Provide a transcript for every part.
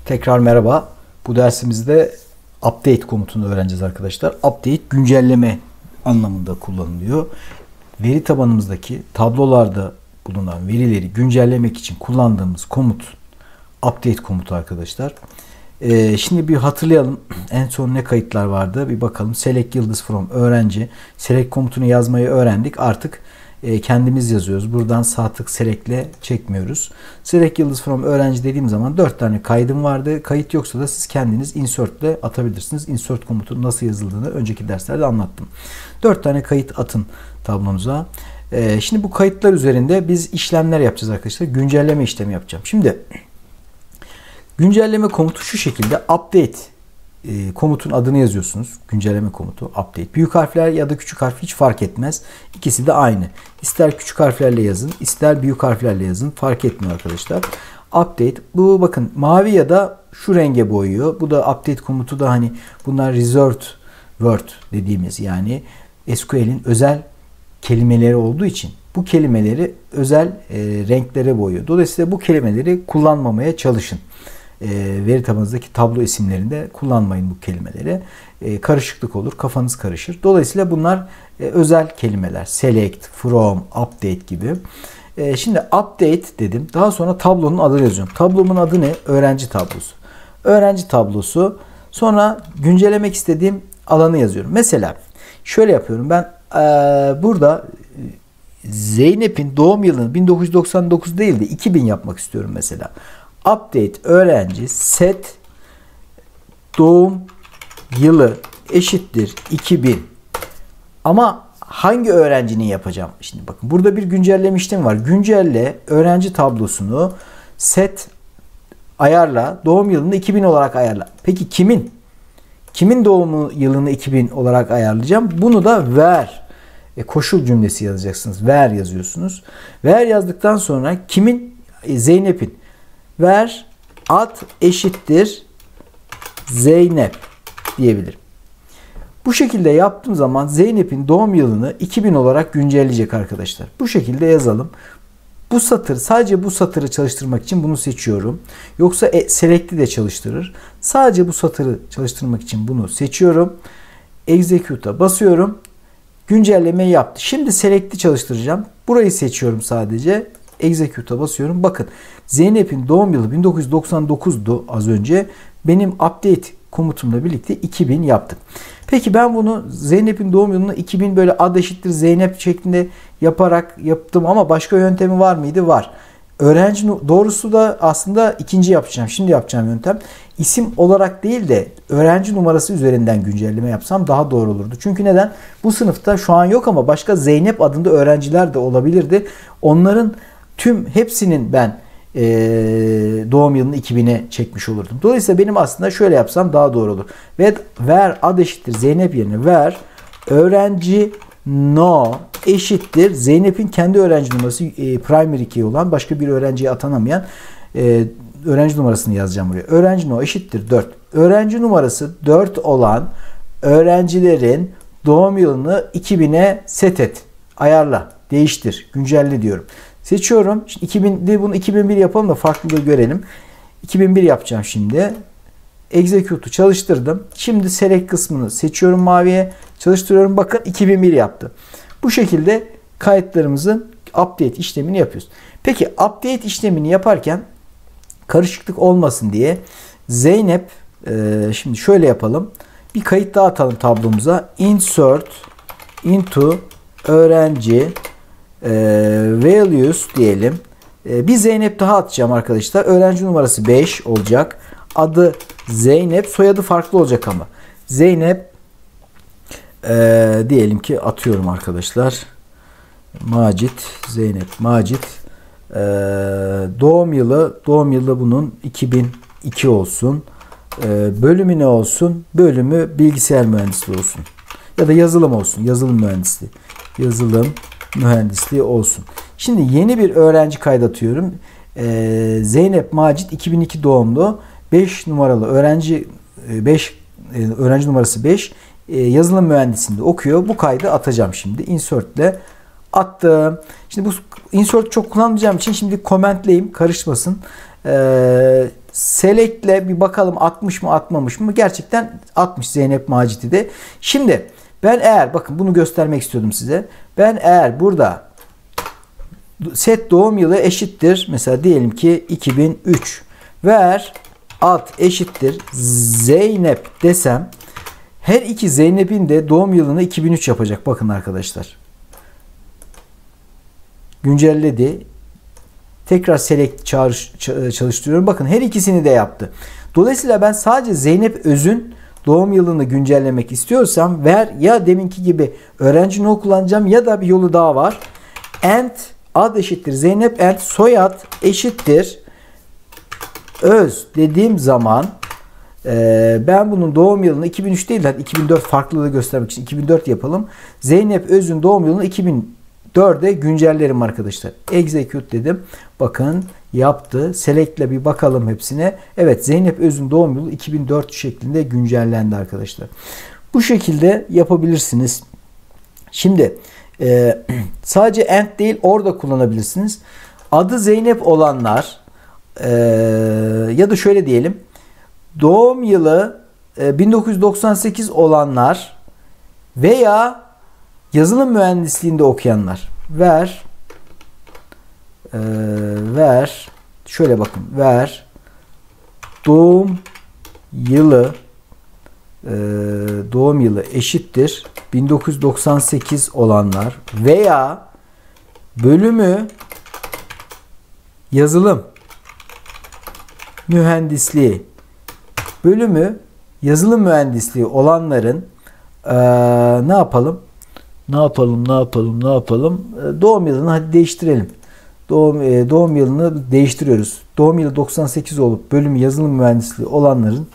Tekrar merhaba. Bu dersimizde update komutunu öğreneceğiz arkadaşlar. Update güncelleme anlamında kullanılıyor. Veri tabanımızdaki tablolarda bulunan verileri güncellemek için kullandığımız komut update komutu arkadaşlar. Şimdi bir hatırlayalım. En son ne kayıtlar vardı? Bir bakalım. Select yıldız from öğrenci. Select komutunu yazmayı öğrendik. Artık kendimiz yazıyoruz. Buradan sağ tık select'le çekmiyoruz. Select yıldız from öğrenci dediğim zaman 4 tane kaydım vardı. Kayıt yoksa da siz kendiniz insert'le atabilirsiniz. Insert komutu nasıl yazıldığını önceki derslerde anlattım. 4 tane kayıt atın tablomuza. Şimdi bu kayıtlar üzerinde biz işlemler yapacağız arkadaşlar. Güncelleme işlemi yapacağım. Şimdi güncelleme komutu şu şekilde. Update komutun adını yazıyorsunuz. Güncelleme komutu update. Büyük harfler ya da küçük harf hiç fark etmez. İkisi de aynı. İster küçük harflerle yazın, ister büyük harflerle yazın. Fark etmiyor arkadaşlar. Update. Bu bakın mavi ya da şu renge boyuyor. Bu da update komutu da hani bunlar reserved word dediğimiz yani SQL'in özel kelimeleri olduğu için bu kelimeleri özel renklere boyuyor. Dolayısıyla bu kelimeleri kullanmamaya çalışın. Veri tabanınızdaki tablo isimlerinde kullanmayın bu kelimeleri. Karışıklık olur, kafanız karışır. Dolayısıyla bunlar özel kelimeler. Select, from, update gibi. Şimdi update dedim. Daha sonra tablonun adını yazıyorum. Tablomun adı ne? Öğrenci tablosu. Öğrenci tablosu. Sonra güncellemek istediğim alanı yazıyorum. Mesela şöyle yapıyorum. Ben burada Zeynep'in doğum yılını 1999 değil de 2000 yapmak istiyorum mesela. Update öğrenci set doğum yılı eşittir 2000. Ama hangi öğrencinin yapacağım? Şimdi bakın burada bir güncelleme işlemi var. Güncelle öğrenci tablosunu set ayarla doğum yılını 2000 olarak ayarla. Peki kimin? Kimin doğum yılını 2000 olarak ayarlayacağım? Bunu da ver. Koşul cümlesi yazacaksınız. Ver yazıyorsunuz. Ver yazdıktan sonra kimin? Zeynep'in. Ver ad eşittir Zeynep diyebilirim. Bu şekilde yaptığım zaman Zeynep'in doğum yılını 2000 olarak güncelleyecek arkadaşlar. Bu şekilde yazalım. Bu satır sadece bu satırı çalıştırmak için bunu seçiyorum. Yoksa select'i de çalıştırır. Sadece bu satırı çalıştırmak için bunu seçiyorum. Execute'a basıyorum. Güncellemeyi yaptı. Şimdi select'i çalıştıracağım. Burayı seçiyorum sadece. Execute'a basıyorum. Bakın Zeynep'in doğum yılı 1999'du az önce. Benim update komutumla birlikte 2000 yaptık. Peki ben bunu Zeynep'in doğum yılını 2000 böyle ad eşittir Zeynep şeklinde yaparak yaptım ama başka yöntemi var mıydı? Var. Öğrenci doğrusu da aslında ikinci yapacağım. Şimdi yapacağım yöntem. İsim olarak değil de öğrenci numarası üzerinden güncelleme yapsam daha doğru olurdu. Çünkü neden? Bu sınıfta şu an yok ama başka Zeynep adında öğrenciler de olabilirdi. Onların hepsinin ben doğum yılını 2000'e çekmiş olurdum. Dolayısıyla benim aslında şöyle yapsam daha doğru olur. Ve ver ad eşittir Zeynep yerine ver öğrenci no eşittir Zeynep'in kendi öğrenci numarası primary key olan başka bir öğrenciye atanamayan öğrenci numarasını yazacağım buraya. Öğrenci no eşittir 4. Öğrenci numarası 4 olan öğrencilerin doğum yılını 2000'e set et. Ayarla. Değiştir. Güncelle diyorum. Seçiyorum. Şimdi 2000'de bunu 2001 yapalım da farklılığı görelim. 2001 yapacağım şimdi. Execute'u çalıştırdım. Şimdi select kısmını seçiyorum maviye. Çalıştırıyorum. Bakın 2001 yaptı. Bu şekilde kayıtlarımızın update işlemini yapıyoruz. Peki update işlemini yaparken karışıklık olmasın diye Zeynep şimdi şöyle yapalım. Bir kayıt daha atalım tablomuza. Insert into öğrenci values diyelim. Bir Zeynep daha atacağım arkadaşlar. Öğrenci numarası 5 olacak. Adı Zeynep. Soyadı farklı olacak ama. Zeynep diyelim ki atıyorum arkadaşlar. Macit. Zeynep Macit. Doğum yılı bunun 2002 olsun. Bölümü ne olsun? Bölümü bilgisayar mühendisliği olsun. Ya da yazılım olsun. Yazılım mühendisliği. Yazılım mühendisliği olsun. Şimdi yeni bir öğrenci kaydatıyorum. Zeynep Macit 2002 doğumlu. 5 numaralı öğrenci öğrenci numarası 5 yazılım mühendisliğinde okuyor. Bu kaydı atacağım şimdi. Insert ile attım. Şimdi bu insert çok kullanmayacağım için şimdi commentleyeyim karışmasın. Select'le bir bakalım atmış mı atmamış mı? Gerçekten atmış Zeynep Macit'i de. Şimdi ben eğer bakın bunu göstermek istiyordum size. Ben eğer burada set doğum yılı eşittir. Mesela diyelim ki 2003. Ver ad eşittir Zeynep desem her iki Zeynep'in de doğum yılını 2003 yapacak. Bakın arkadaşlar. Güncelledi. Tekrar select çalıştırıyorum. Bakın her ikisini de yaptı. Dolayısıyla ben sadece Zeynep Öz'ün doğum yılını güncellemek istiyorsam ver ya deminki gibi öğrenci no kullanacağım ya da bir yolu daha var. And ad eşittir Zeynep and soyad eşittir Öz dediğim zaman ben bunun doğum yılını 2003 değil de 2004 farklılığı göstermek için 2004 yapalım. Zeynep Öz'ün doğum yılını 2004'e güncellerim arkadaşlar. Execute dedim. Bakın yaptı. Select'le bir bakalım hepsine. Evet Zeynep Öz'ün doğum yılı 2004 şeklinde güncellendi arkadaşlar. Bu şekilde yapabilirsiniz. Şimdi sadece and değil orada kullanabilirsiniz. Adı Zeynep olanlar ya da şöyle diyelim. Doğum yılı 1998 olanlar veya yazılım mühendisliğinde okuyanlar. Ver şöyle bakın. Ver doğum yılı eşittir 1998 olanlar veya bölümü yazılım mühendisliği olanların ne yapalım? Doğum yılını hadi değiştirelim. Doğum yılını değiştiriyoruz. Doğum yılı 98 olup bölümü yazılım mühendisliği olanların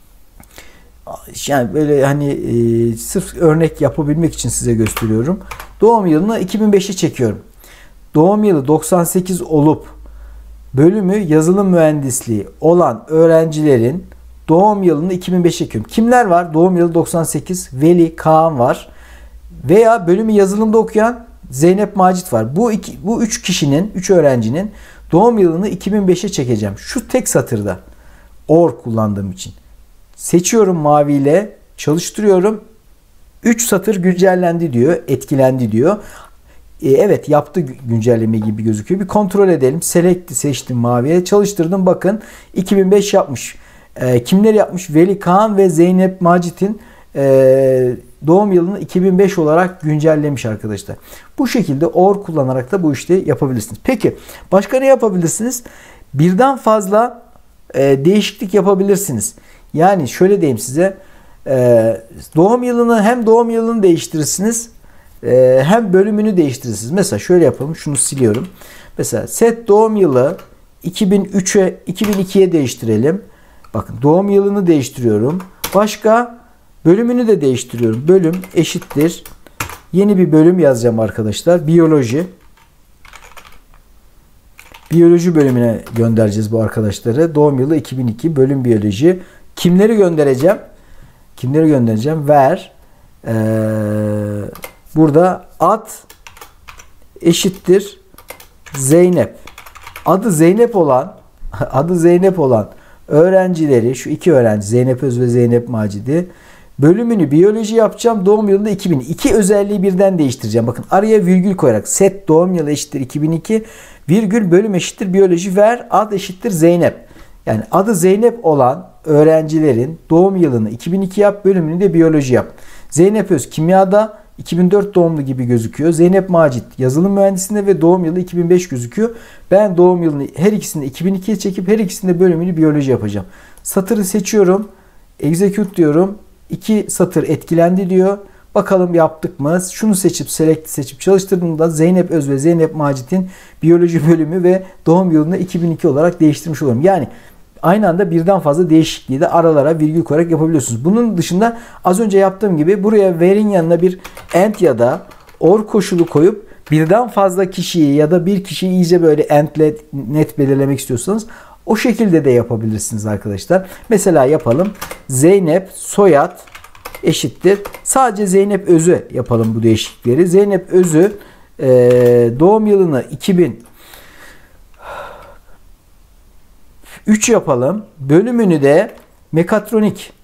yani böyle hani sırf örnek yapabilmek için size gösteriyorum. Doğum yılını 2005'e çekiyorum. Doğum yılı 98 olup bölümü yazılım mühendisliği olan öğrencilerin doğum yılını 2005'e çekiyorum. Kimler var? Doğum yılı 98 Veli, Kaan var. Veya bölümü yazılımda okuyan Zeynep Macit var. Bu üç öğrencinin doğum yılını 2005'e çekeceğim. Şu tek satırda or kullandığım için. Seçiyorum maviyle, çalıştırıyorum. 3 satır güncellendi diyor, etkilendi diyor. Evet yaptı güncelleme gibi gözüküyor. Bir kontrol edelim. Select'i seçtim maviye, çalıştırdım. Bakın 2005 yapmış. Kimler yapmış? Veli, Kaan ve Zeynep Macit'in doğum yılını 2005 olarak güncellemiş arkadaşlar. Bu şekilde or kullanarak da bu işi yapabilirsiniz. Peki başka ne yapabilirsiniz? Birden fazla değişiklik yapabilirsiniz. Yani şöyle diyeyim size. Doğum yılını değiştirirsiniz hem bölümünü değiştirirsiniz. Mesela şöyle yapalım. Şunu siliyorum. Mesela set doğum yılı 2002'ye değiştirelim. Bakın doğum yılını değiştiriyorum. Başka bölümünü de değiştiriyorum. Bölüm eşittir. Yeni bir bölüm yazacağım arkadaşlar. Biyoloji. Biyoloji bölümüne göndereceğiz bu arkadaşları. Doğum yılı 2002 bölüm biyoloji. Kimleri göndereceğim? Ver. Burada ad eşittir Zeynep. Adı Zeynep olan öğrencileri, şu iki öğrenci Zeynep Öz ve Zeynep Macit'i, bölümünü biyoloji yapacağım. Doğum yılında 2000. İki özelliği birden değiştireceğim. Bakın araya virgül koyarak set doğum yılı eşittir 2002 virgül bölüm eşittir biyoloji ver ad eşittir Zeynep. Yani adı Zeynep olan öğrencilerin doğum yılını 2002 yap, bölümünü de biyoloji yap. Zeynep Öz kimyada 2004 doğumlu gibi gözüküyor. Zeynep Macit yazılım mühendisliğinde ve doğum yılı 2005 gözüküyor. Ben doğum yılını her ikisini 2002'ye çekip her ikisinde bölümünü biyoloji yapacağım. Satırı seçiyorum. Execute diyorum. 2 satır etkilendi diyor. Bakalım yaptık mı? Şunu seçip çalıştırdığımda Zeynep Öz ve Zeynep Macit'in biyoloji bölümü ve doğum yılını 2002 olarak değiştirmiş olurum. Yani aynı anda birden fazla değişikliği de aralara virgül koyarak yapabiliyorsunuz. Bunun dışında az önce yaptığım gibi buraya where'in yanına bir and ya da or koşulu koyup birden fazla kişiyi ya da bir kişiyi iyice böyle and'le net belirlemek istiyorsanız o şekilde de yapabilirsiniz arkadaşlar. Mesela yapalım. Zeynep soyad eşittir. Sadece Zeynep Öz'ü yapalım bu değişiklikleri. Zeynep Öz'ü doğum yılını 3 yapalım. Bölümünü de mekatronik.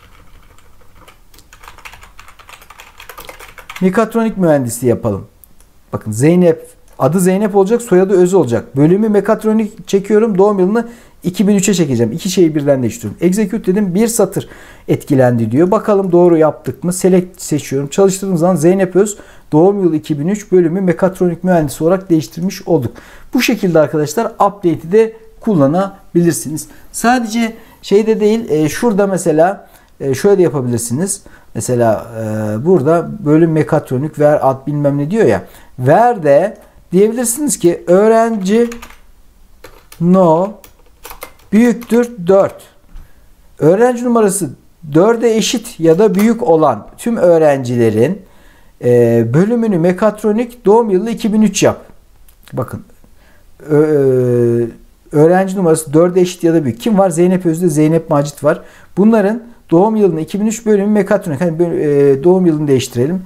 Mekatronik mühendisliği yapalım. Bakın Zeynep, adı Zeynep olacak, soyadı Öz olacak. Bölümü mekatronik çekiyorum. Doğum yılını 2003'e çekeceğim. İki şeyi birden değiştiriyorum. Execute dedim. Bir satır etkilendi diyor. Bakalım doğru yaptık mı? Select seçiyorum. Çalıştırdığım zaman Zeynep Öz, doğum yılı 2003, bölümü mekatronik mühendisi olarak değiştirmiş olduk. Bu şekilde arkadaşlar update'i de kullanabilirsiniz. Sadece şeyde değil, şurada mesela şöyle de yapabilirsiniz. Mesela burada bölüm mekatronik where ad bilmem ne diyor ya. Where de diyebilirsiniz ki öğrenci no büyüktür 4. Öğrenci numarası 4'e eşit ya da büyük olan tüm öğrencilerin bölümünü mekatronik, doğum yılı 2003 yap. Bakın öğrenci numarası 4'e eşit ya da büyük. Kim var? Zeynep Özde, Zeynep Macit var. Bunların doğum yılını 2003, bölümü mekatronik. Hani doğum yılını değiştirelim.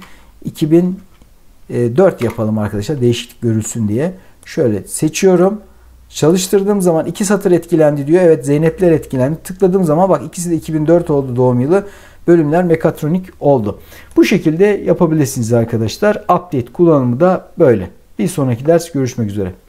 2004 yapalım arkadaşlar. Değişiklik görülsün diye. Şöyle seçiyorum. Çalıştırdığım zaman 2 satır etkilendi diyor. Evet, Zeynepler etkilendi. Tıkladığım zaman bak ikisi de 2004 oldu doğum yılı. Bölümler mekatronik oldu. Bu şekilde yapabilirsiniz arkadaşlar. Update kullanımı da böyle. Bir sonraki ders görüşmek üzere.